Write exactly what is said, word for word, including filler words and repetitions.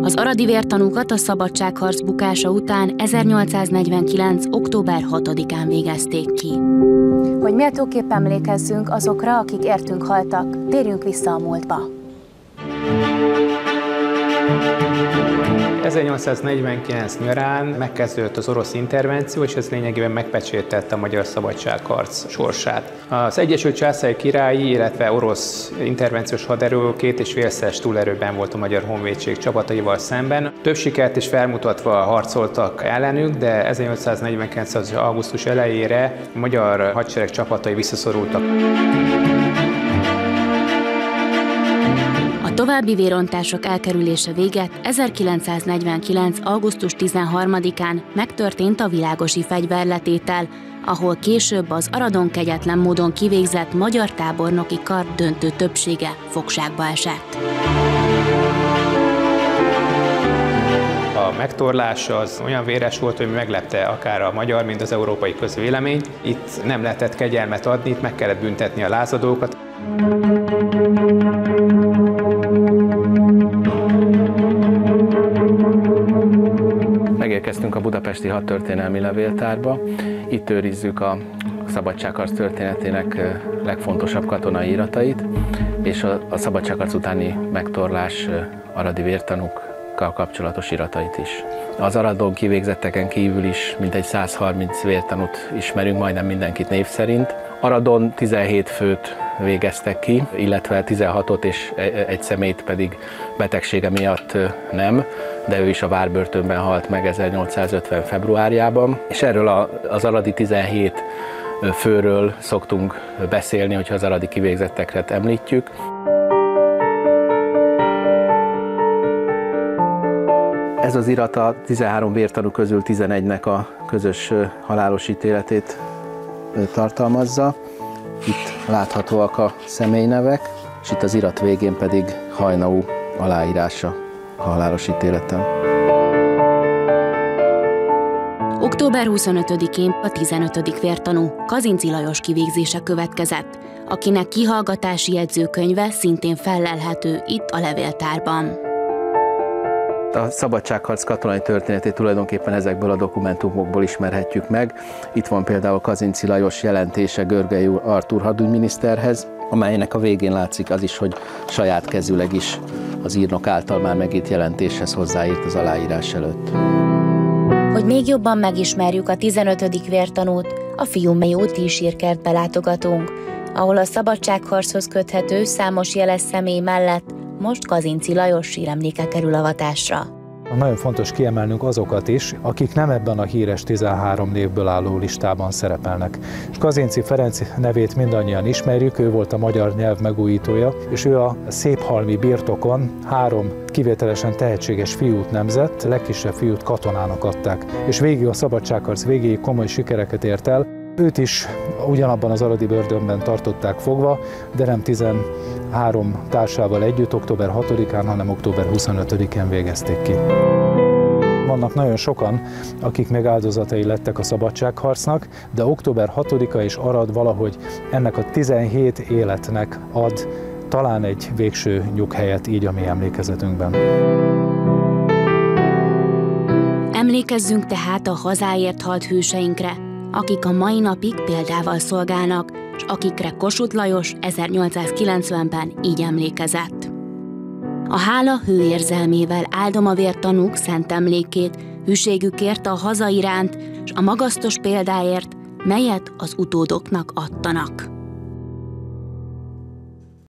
Az aradi vértanúkat a szabadságharc bukása után ezernyolcszáznegyvenkilenc. október hatodikán végezték ki. Hogy méltóképp emlékezzünk azokra, akik értünk haltak, térjünk vissza a múltba. ezernyolcszáznegyvenkilenc nyarán megkezdődött az orosz intervenció, és ez lényegében megpecsételte a magyar szabadságharc sorsát. Az Egyesült Császári Királyi, illetve orosz intervenciós haderő két és félszeres túlerőben volt a magyar honvédség csapataival szemben. Több sikert is felmutatva harcoltak ellenük, de ezernyolcszáznegyvenkilenc. augusztus elejére a magyar hadsereg csapatai visszaszorultak. A további vérontások elkerülése véget ezerkilencszáznegyvenkilenc. augusztus tizenharmadikán megtörtént a világosi fegyverletétel, ahol később az Aradon kegyetlen módon kivégzett magyar tábornoki kar döntő többsége fogságba esett. A megtorlás az olyan véres volt, hogy meglepte akár a magyar, mint az európai közvélemény. Itt nem lehetett kegyelmet adni, itt meg kellett büntetni a lázadókat. Megérkeztünk a budapesti hadtörténelmi levéltárba. Itt őrizzük a szabadságharc történetének legfontosabb katonai iratait, és a, a szabadságharc utáni megtorlás aradi vértanúkkal kapcsolatos iratait is. Az Aradon kivégzetteken kívül is mintegy száz harminc vértanút ismerünk, majdnem mindenkit név szerint. Aradon tizenhét főt végeztek ki, illetve tizenhatot, és egy személyt pedig betegsége miatt nem, de ő is a várbörtönben halt meg ezernyolcszázötven. februárjában. És erről az aradi tizenhét főről szoktunk beszélni, hogyha az aradi kivégzetteket említjük. Ez az irat a tizenhárom vértanú közül tizenegynek a közös halálos ítéletét tartalmazza. Itt láthatóak a személynevek, és itt az irat végén pedig Hajnau aláírása a halálos ítéleten. október huszonötödikén a tizenötödik vértanú Kazinczy Lajos kivégzése következett, akinek kihallgatási jegyzőkönyve szintén fellelhető itt a levéltárban. A szabadságharc katonai történetét tulajdonképpen ezekből a dokumentumokból ismerhetjük meg. Itt van például Kazinczy Lajos jelentése Görgei Artúr hadügyminiszterhez, amelynek a végén látszik az is, hogy saját kezüleg is az írnok által már megírt jelentéshez hozzáírt az aláírás előtt. Hogy még jobban megismerjük a tizenötödik vértanút, a Fiumbei úti sírkertbe látogatunk, ahol a szabadságharchoz köthető számos jeles személy mellett most Kazinczy Lajos síremléke kerül avatásra. Nagyon fontos kiemelnünk azokat is, akik nem ebben a híres tizenhárom névből álló listában szerepelnek. És Kazinczy Ferenc nevét mindannyian ismerjük, ő volt a magyar nyelv megújítója, és ő a Széphalmi birtokon három kivételesen tehetséges fiút nemzett, legkisebb fiút katonának adták, és végig a szabadságharc végéig komoly sikereket ért el. Őt is ugyanabban az aradi börtönben tartották fogva, de nem tizenhárom társával együtt október hatodikán, hanem október huszonötödikén végezték ki. Vannak nagyon sokan, akik még áldozatai lettek a szabadságharcnak, de október hatodika és Arad valahogy ennek a tizenhét életnek ad talán egy végső nyughelyet így a mi emlékezetünkben. Emlékezzünk tehát a hazáért halt hőseinkre, akik a mai napig példával szolgálnak, és akikre Kossuth Lajos ezernyolcszázkilencvenben így emlékezett. A hála hőérzelmével áldom a vértanúk szent emlékét, hűségükért a haza iránt, és a magasztos példáért, melyet az utódoknak adtanak.